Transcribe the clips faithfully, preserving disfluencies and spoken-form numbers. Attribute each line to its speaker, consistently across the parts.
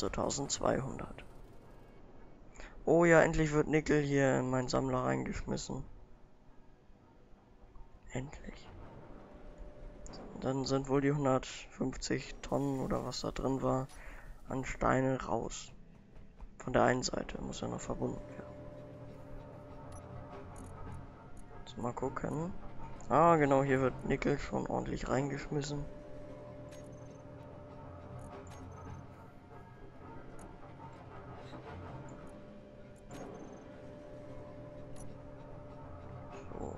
Speaker 1: also tausendzweihundert. Oh ja, endlich wird Nickel hier in meinen Sammler reingeschmissen. Endlich. Dann sind wohl die hundertfünfzig Tonnen oder was da drin war an Steine raus. Von der einen Seite muss ja noch verbunden werden. Jetzt mal gucken. Ah, genau, hier wird Nickel schon ordentlich reingeschmissen. So.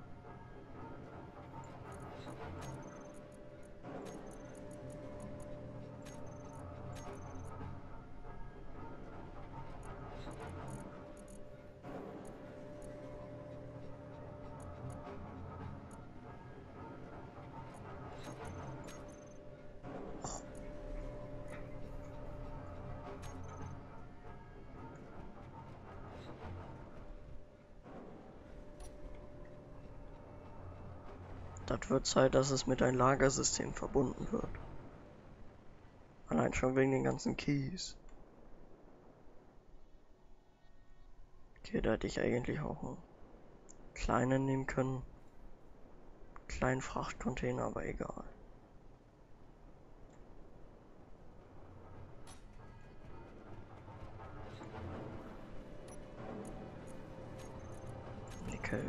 Speaker 1: Das wird Zeit, dass es mit einem Lagersystem verbunden wird. Allein schon wegen den ganzen Keys. Okay, da hätte ich eigentlich auch einen kleinen nehmen können. Kleinen Frachtcontainer, aber egal. Nickel.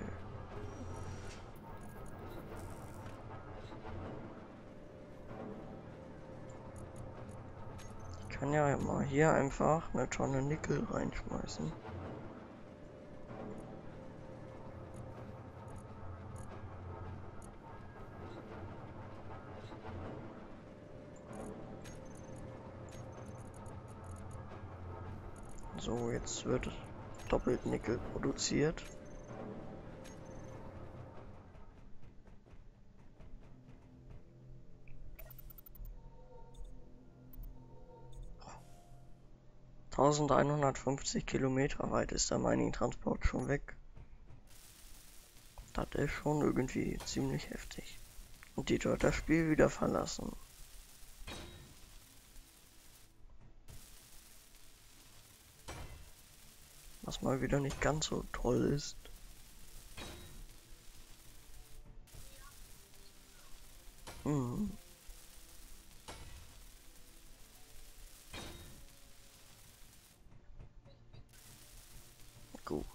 Speaker 1: Ich kann ja mal hier einfach eine Tonne Nickel reinschmeißen. So, jetzt wird doppelt Nickel produziert. eintausendeinhundertfünfzig Kilometer weit ist der Mining-Transport schon weg. Das ist schon irgendwie ziemlich heftig. Und die dort das Spiel wieder verlassen. Was mal wieder nicht ganz so toll ist. Hm. Gut.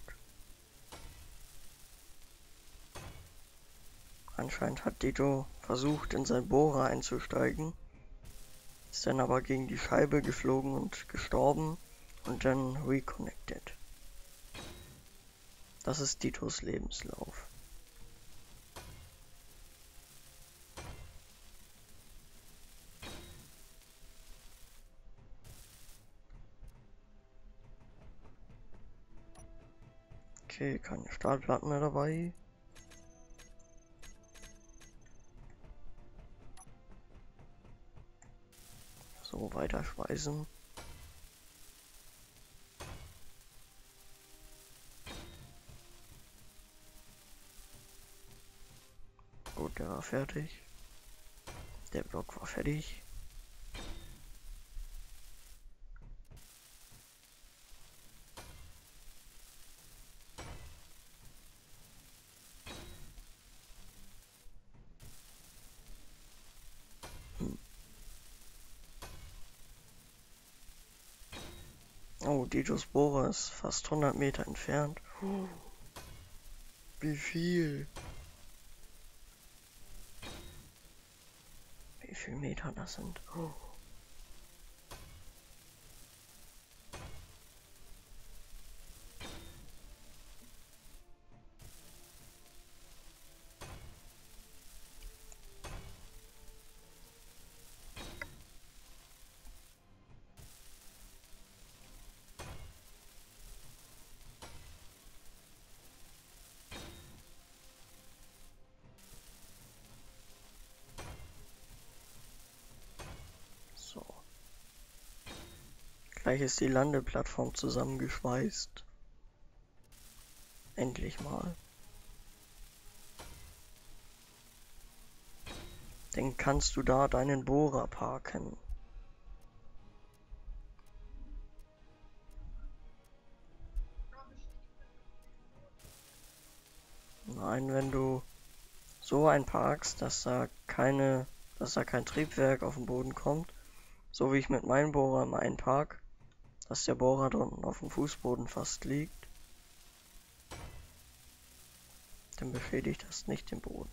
Speaker 1: Anscheinend hat Dito versucht, in sein Bohrer einzusteigen, ist dann aber gegen die Scheibe geflogen und gestorben und dann reconnected. Das ist Ditos Lebenslauf. Okay, keine Stahlplatten mehr dabei. So, weiter schweißen. Gut, der war fertig. Der Block war fertig. Hm. Oh, Ditos Bohrer ist fast hundert Meter entfernt. Oh, wie viel? Wie viele Meter das sind? Oh. So. Gleich ist die Landeplattform zusammengeschweißt. Endlich mal. Dann kannst du da deinen Bohrer parken. sein, wenn du so einparkst, dass da keine, dass da kein Triebwerk auf den Boden kommt, so wie ich mit meinem Bohrer im einpark, dass der Bohrer drunten auf dem Fußboden fast liegt, dann beschädigt das nicht den Boden.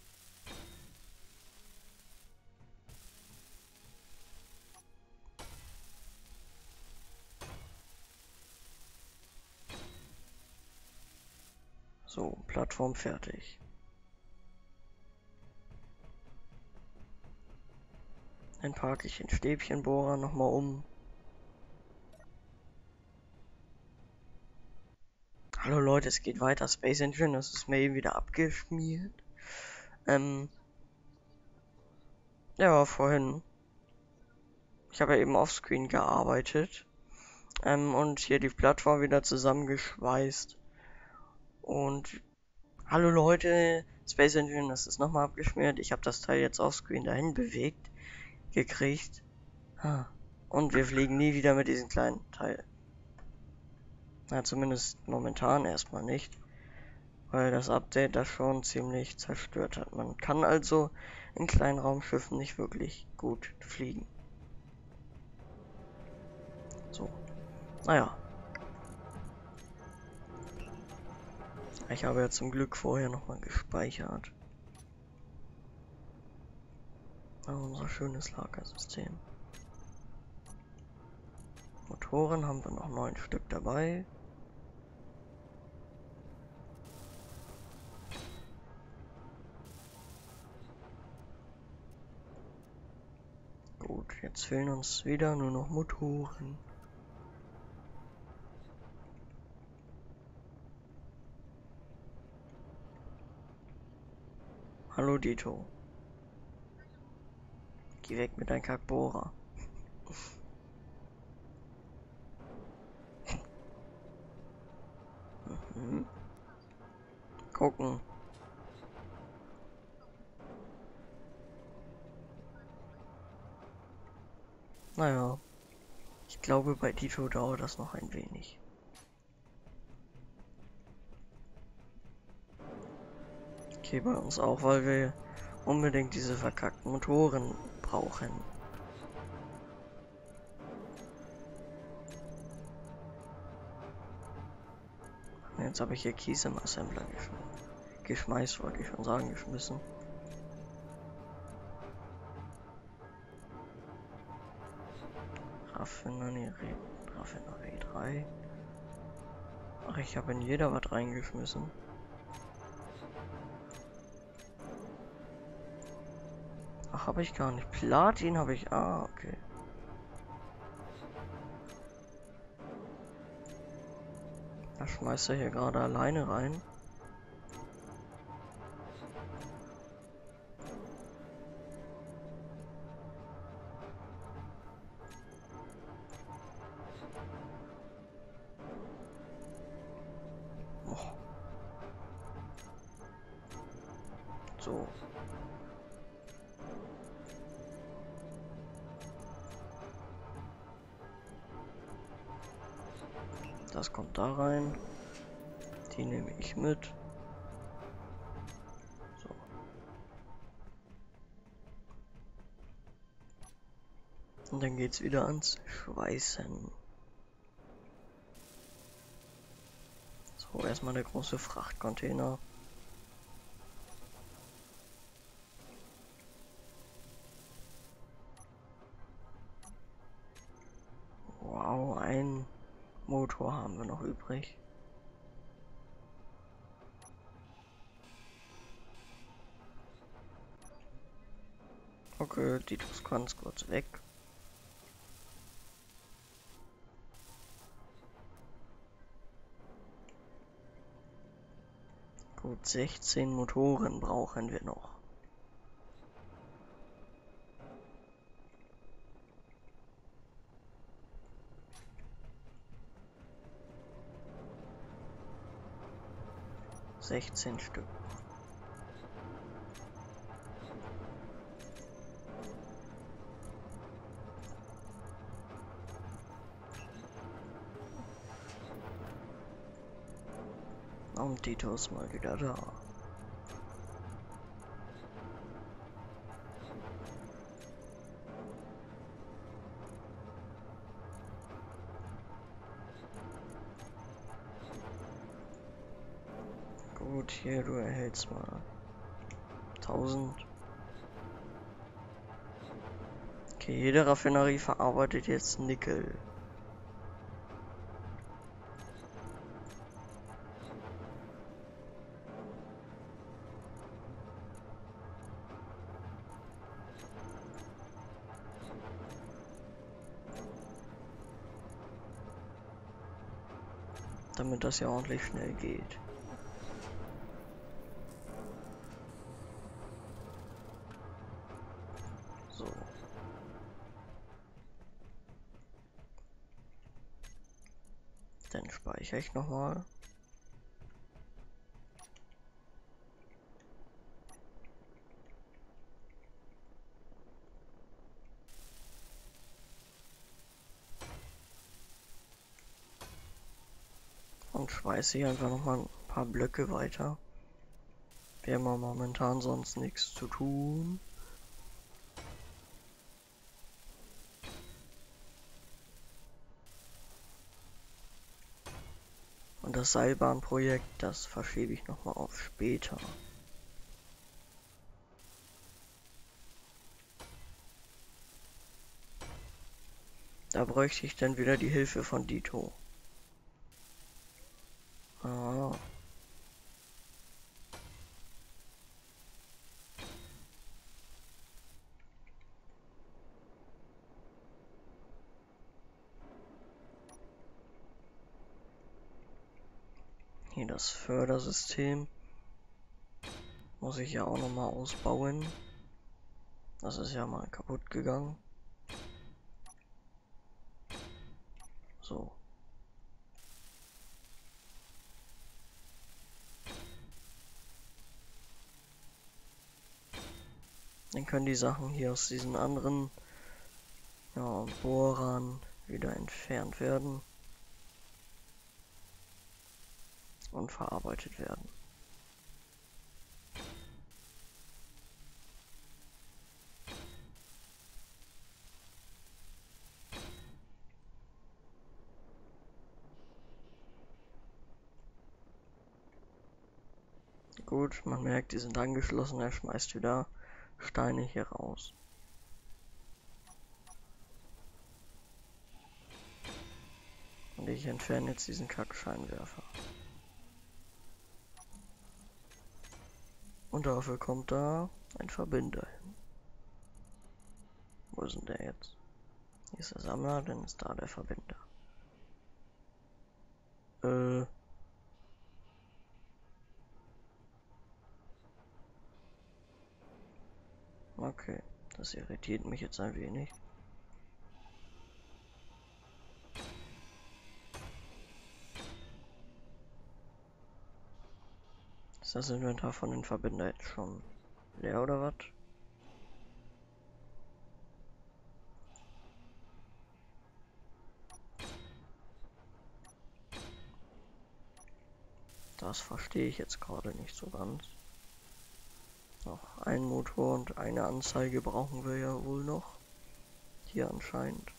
Speaker 1: So, Plattform fertig. Dann parke ich den Stäbchenbohrer nochmal um. Hallo Leute, es geht weiter. Space Engine, das ist mir eben wieder abgeschmiert. Ähm. Ja, vorhin. Ich habe ja eben offscreen gearbeitet. Ähm, und hier die Plattform wieder zusammengeschweißt. Und. Hallo Leute, Space Engine, das ist nochmal abgeschmiert. Ich habe das Teil jetzt offscreen dahin bewegt. Gekriegt. Und wir fliegen nie wieder mit diesem kleinen Teil. Na, zumindest momentan erstmal nicht. Weil das Update das schon ziemlich zerstört hat. Man kann also in kleinen Raumschiffen nicht wirklich gut fliegen. So. Naja. Ich habe ja zum Glück vorher nochmal gespeichert. Na, unser schönes Lagersystem. Motoren haben wir noch neun Stück dabei. Gut, jetzt fehlen uns wieder nur noch Motoren. Hallo Dito. Geh weg mit deinem Kackbohrer. mhm. Gucken. Naja. Ich glaube, bei Dito dauert das noch ein wenig. Okay, bei uns auch, weil wir unbedingt diese verkackten Motoren brauchen. Jetzt habe ich hier Kies im Assembler geschmissen. Geschmeißt, wollte ich schon sagen, geschmissen. Raffinerie, Raffinerie drei. Ach, ich habe in jeder was reingeschmissen. Ach, habe ich gar nicht. Platin habe ich. Ah, okay. Da schmeißt er hier gerade alleine rein. Oh. So. Das kommt da rein. Die nehme ich mit. So. Und dann geht's wieder ans Schweißen. So, erstmal der große Frachtcontainer. Wow, ein Motor haben wir noch übrig. Okay, die tust ganz kurz weg. Gut, sechzehn Motoren brauchen wir noch. sechzehn Stück. Und Dito ist mal wieder da. hier, du erhältst mal tausend. Okay, jede Raffinerie verarbeitet jetzt Nickel. Damit das ja ordentlich schnell geht. So. Dann speichere ich nochmal. Und schmeiße hier einfach noch mal ein paar Blöcke weiter. Wir haben momentan sonst nichts zu tun. Und das Seilbahnprojekt, das verschiebe ich noch mal auf später. Da bräuchte ich dann wieder die Hilfe von Dito. Ah. Hier das Fördersystem. Muss ich ja auch noch mal ausbauen. Das ist ja mal kaputt gegangen. So. Dann können die Sachen hier aus diesen anderen, ja, Bohrern wieder entfernt werden und verarbeitet werden. Gut, man merkt, die sind angeschlossen, er schmeißt wieder Steine hier raus. Und ich entferne jetzt diesen Kackscheinwerfer. Und dafür kommt da ein Verbinder hin. Wo ist denn der jetzt? Hier ist der Sammler, dann ist da der Verbinder. Äh. Okay, das irritiert mich jetzt ein wenig. Ist das Inventar von den Verbinder jetzt schon leer oder was? Das verstehe ich jetzt gerade nicht so ganz. Noch ein Motor und eine Anzeige brauchen wir ja wohl noch. Hier anscheinend.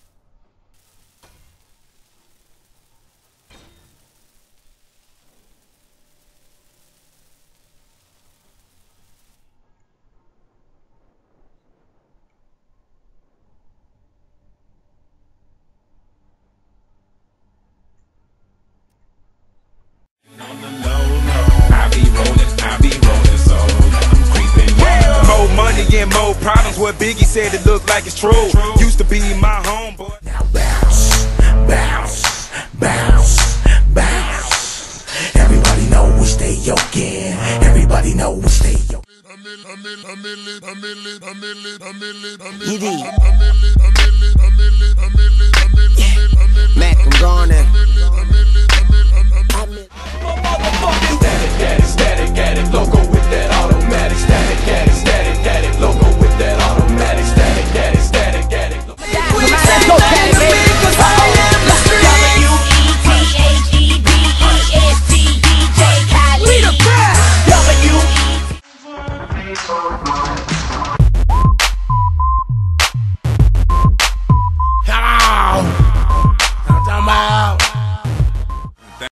Speaker 2: More problems, what Biggie said, it looked like it's true. Used to be my homeboy. Now bounce, bounce, bounce, bounce. Everybody know we stay yoking. Everybody know we stay yoking.
Speaker 3: Mac, I'm gone.